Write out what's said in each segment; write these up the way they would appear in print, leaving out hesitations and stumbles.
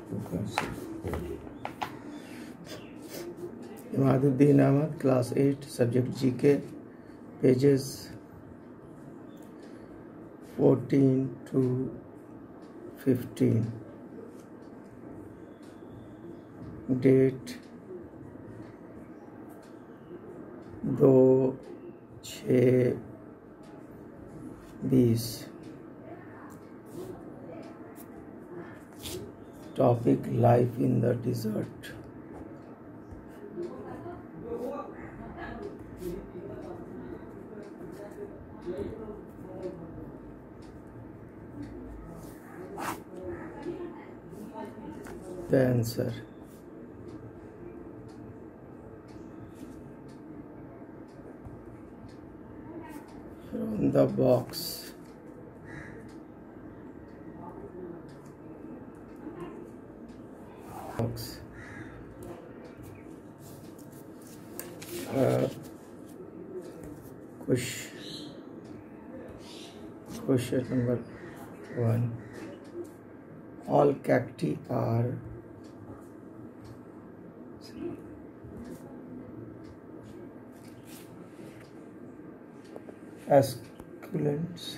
Imaduddin Ahmad, Class 8, Subject GK, pages 14 to 15. Date 2/6/20. Topic: Life in the desert. The answer: from the box. Question number 1. All cacti are esculents.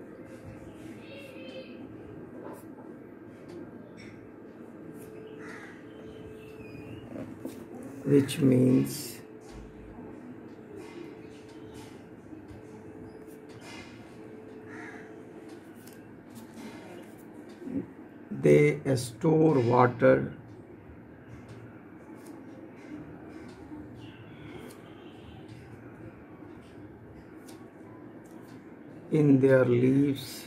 Which means they store water in their leaves,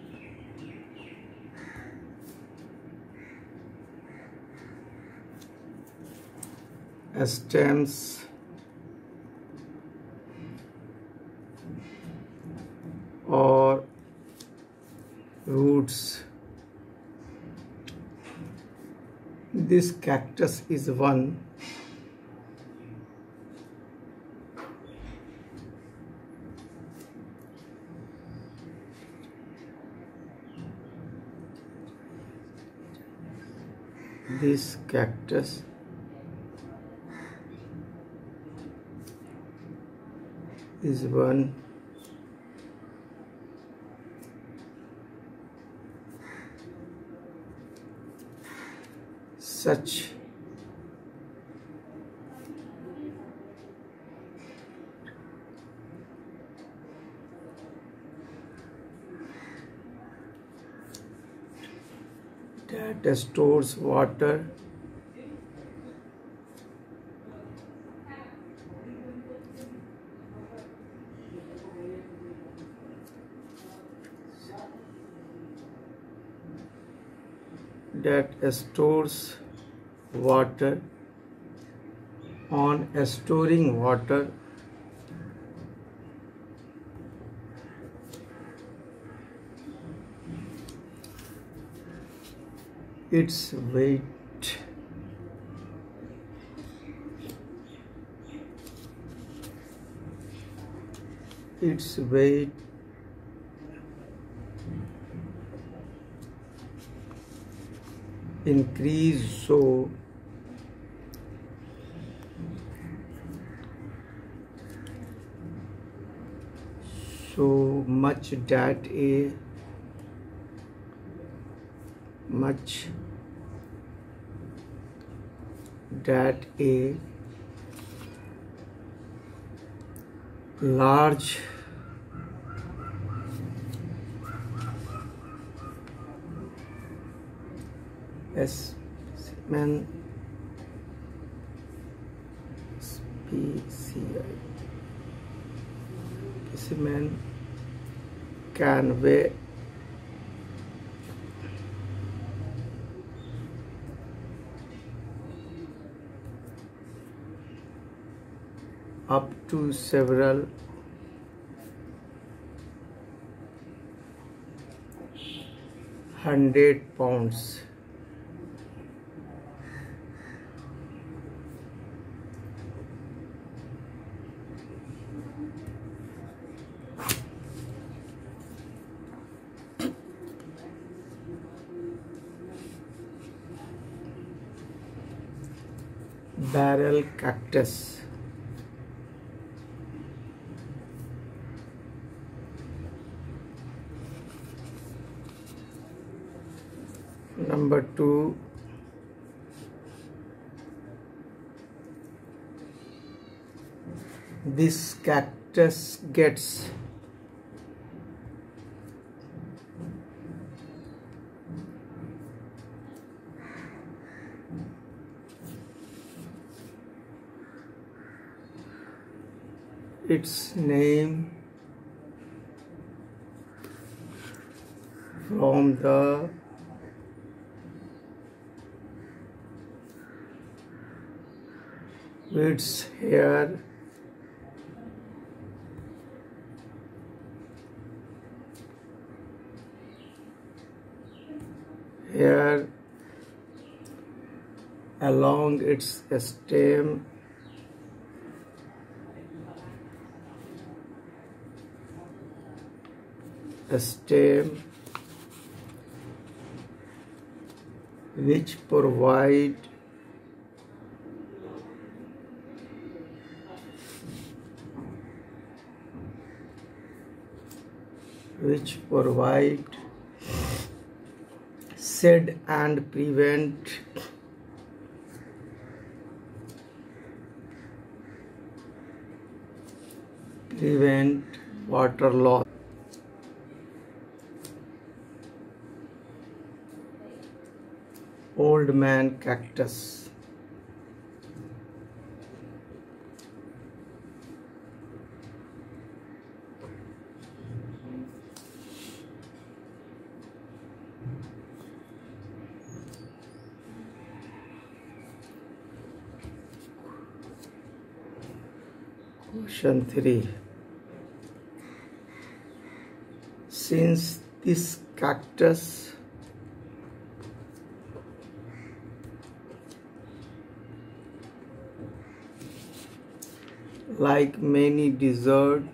stems, or roots. This cactus is one such that stores water on storing water its weight increase so much that a large specimen can weigh up to several hundred pounds. barrel cactus. Number 2, this cactus gets its name from the its hair along its stem which provide shade and prevent water loss. Old man cactus. Question 3. Since this cactus like many desert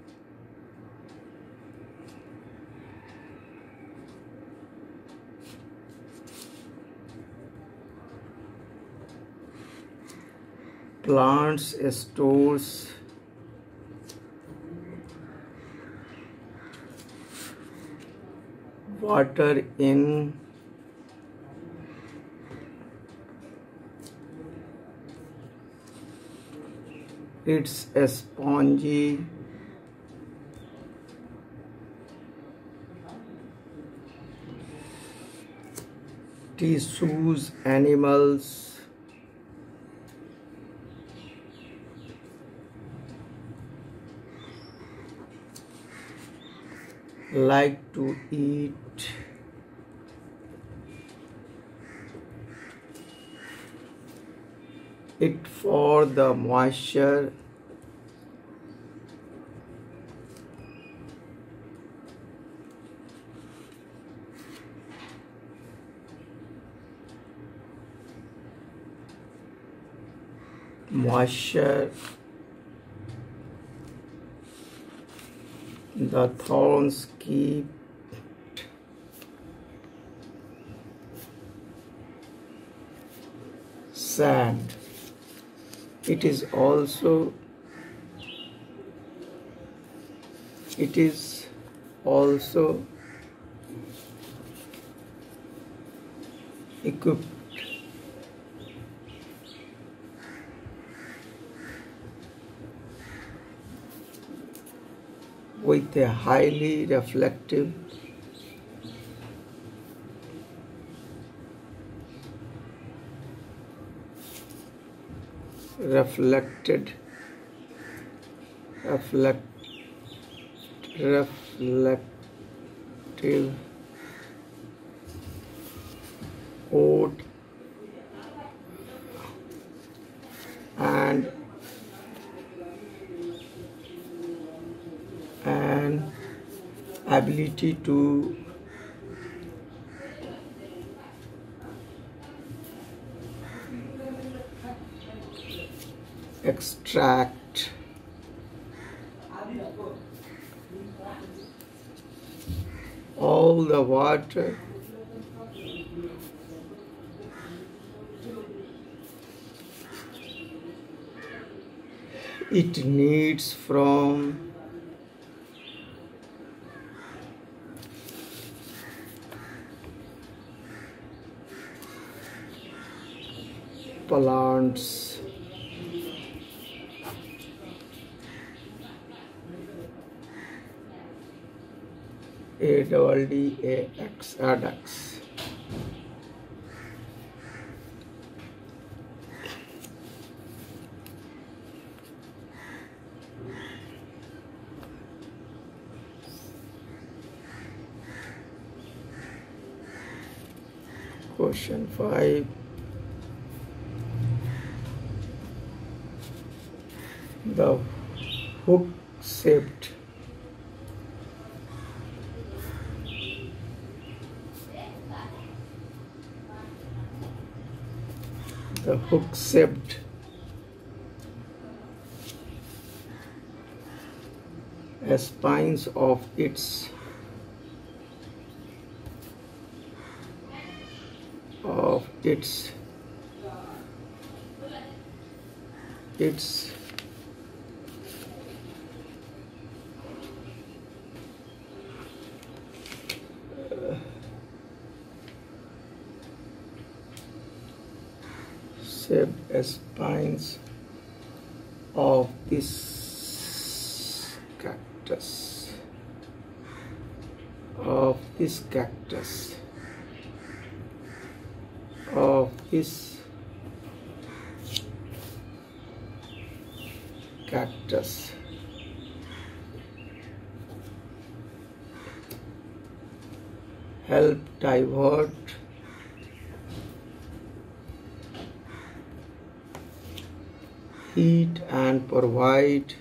plants stores water in its spongy tissues. Animals like to eat it for the moisture the thorns keep sand. It is also equipped with a highly reflected reflective coat and an ability to extract all the water It needs from plants. ADDAX, ADDAX. Question 5. The hook-shaped the hook-shaped spines of its its shaped spines of this cactus of this cactus of this cactus help divert heat and provide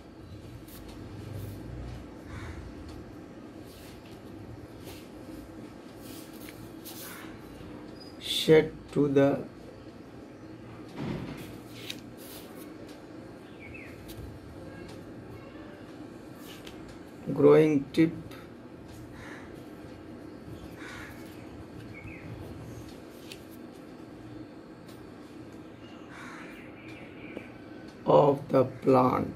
shade to the growing tip of the plant.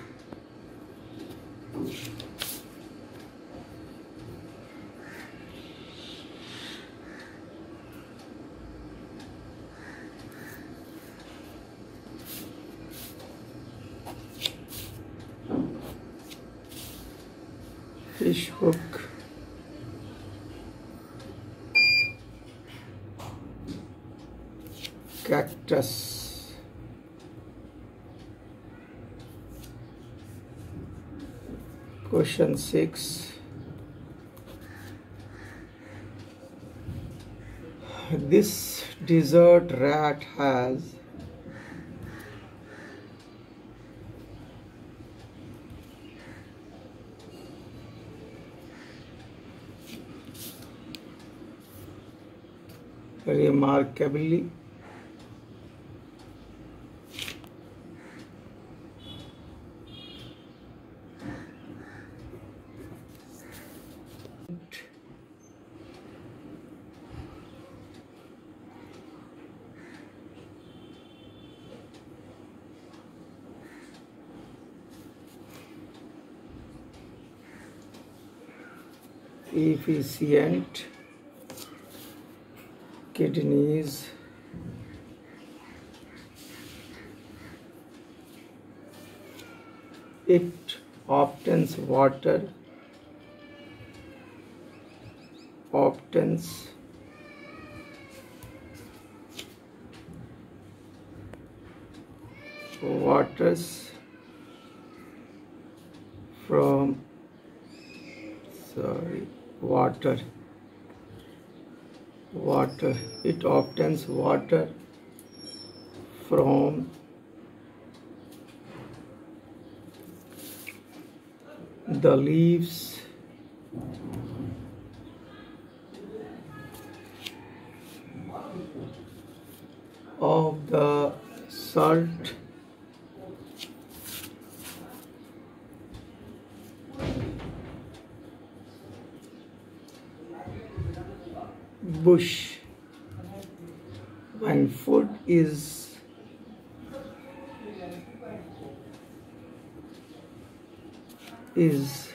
Fish hook, cactus, question 6. This desert rat has remarkably efficient kidneys. It obtains water, waters from water it obtains water from the leaves of the salt bush. When food is is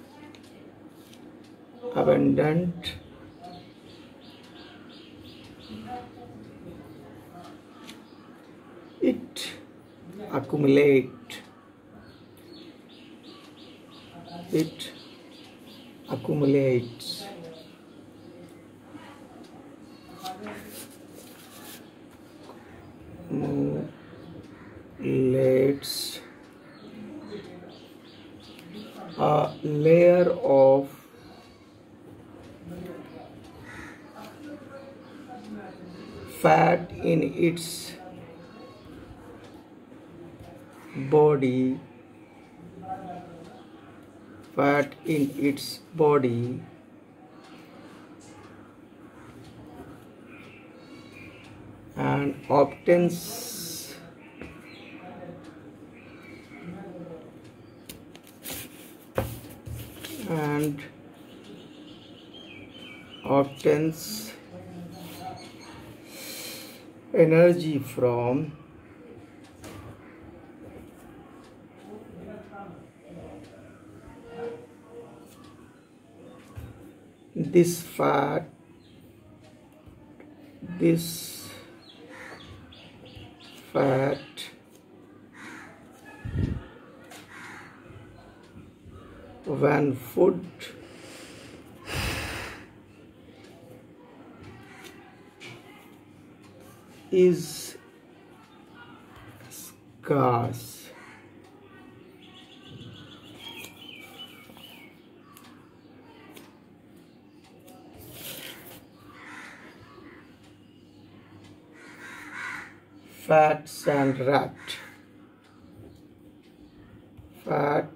abundant. It accumulates. It accumulates. Let's a layer of fat in its body, fat in its body and obtains energy from this fat. This fat when food is scarce. Fat sand rat. Fat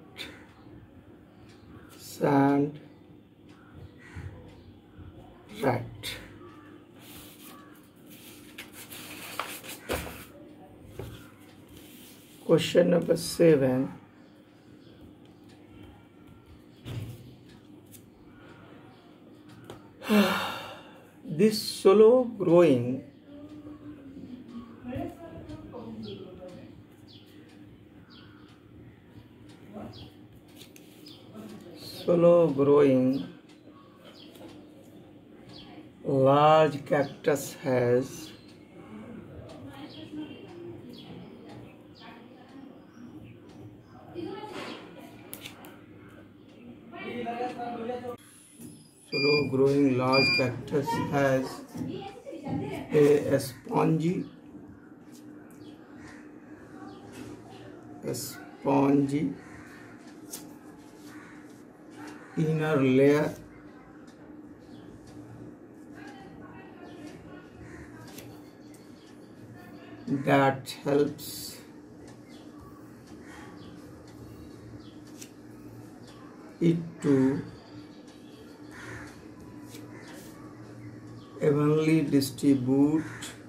sand rat. Question number 7. This slow growing large cactus has a spongy inner layer that helps it to evenly distribute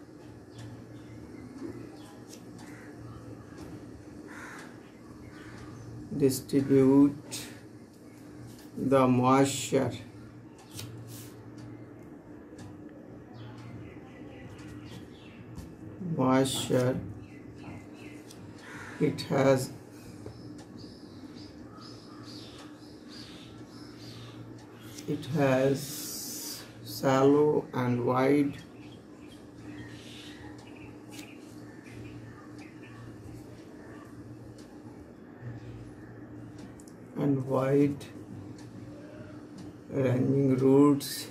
the moisture. It has shallow and wide ranging roots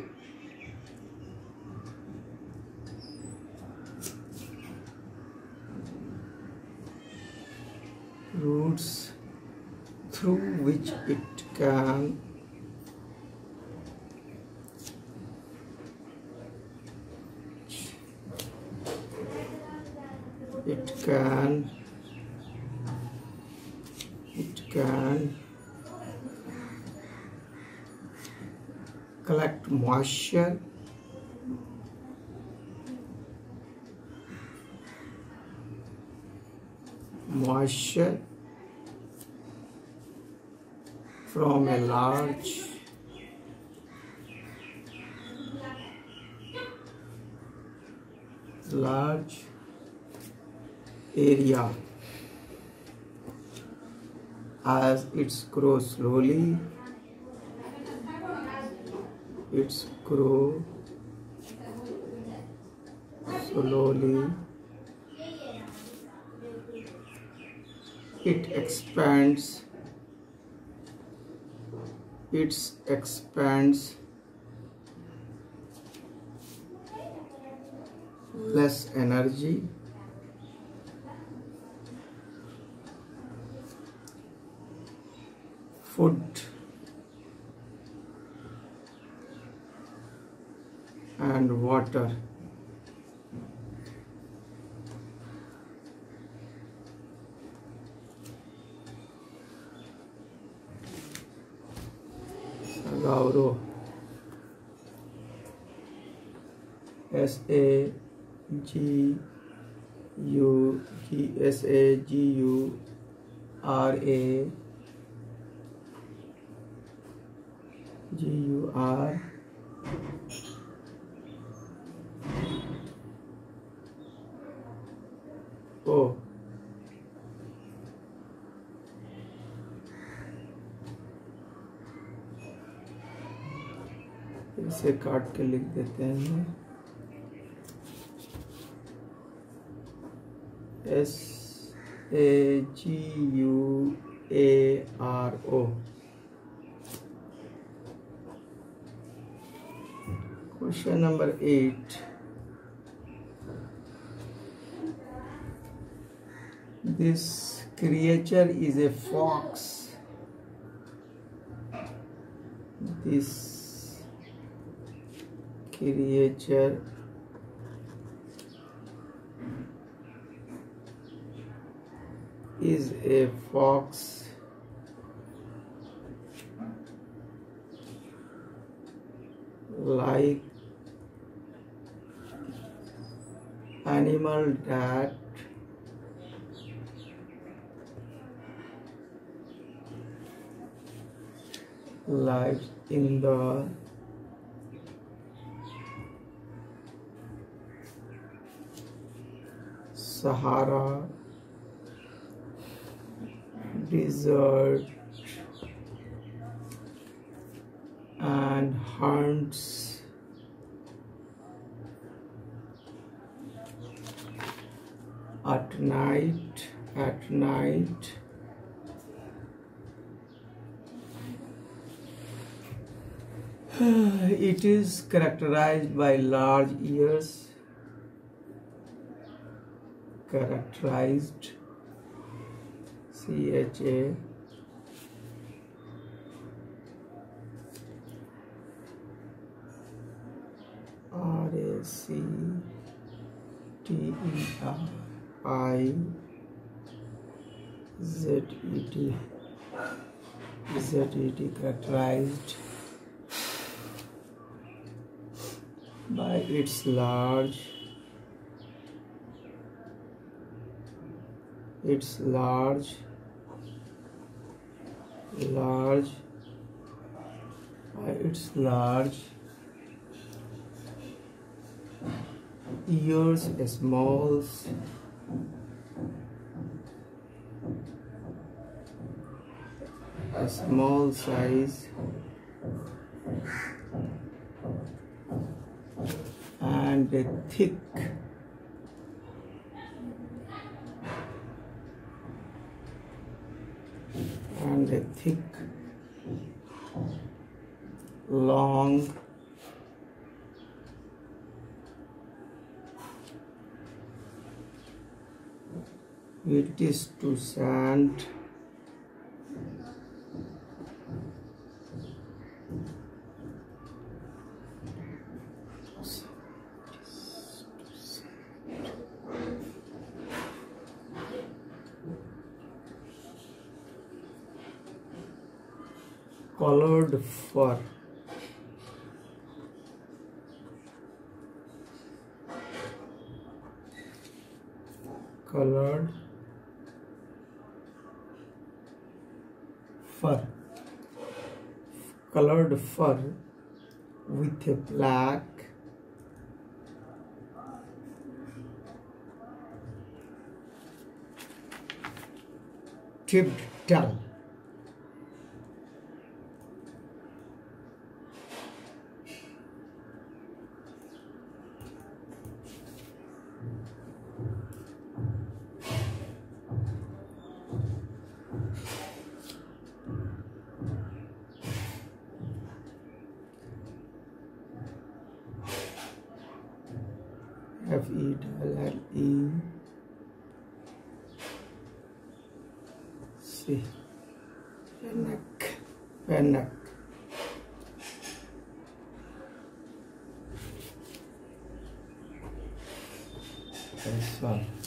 through which it can collect moisture from a large area. as it grows slowly. It's grow slowly. It expands. It expands. Less energy. Food and water. Sagauro. Sagurar. O. इसे काट के लिख देते हैं Saguaro. Question number 8. This creature is a fox. This creature is a fox. Like animal that lives in the Sahara desert and hunts at night. It is characterized by large ears. Characterized. CHA. RACTERIZET. Characterized by its large ears, a small size and a thick long it is to sand colored fur. Colored fur with a black tipped tail. F-E-L-L-E-C. Fennec. Fennec. This one.